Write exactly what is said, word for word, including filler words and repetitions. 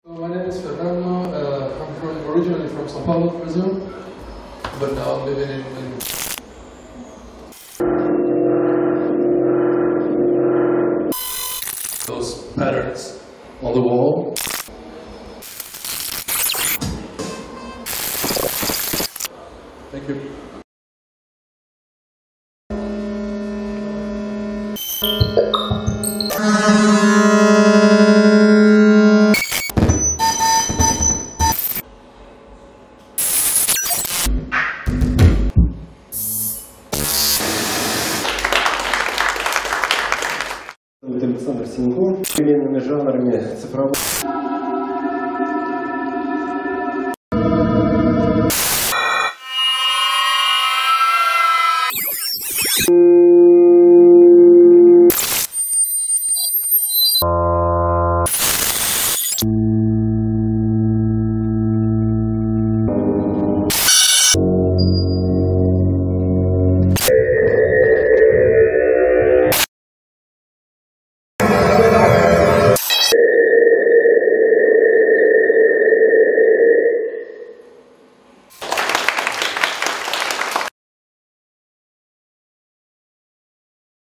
My name is Fernando. Uh, I'm from, originally from São Paulo, Brazil, but now I'm living in, in those patterns on the wall. Thank you. Александр Синько, переменными жанрами цифрового.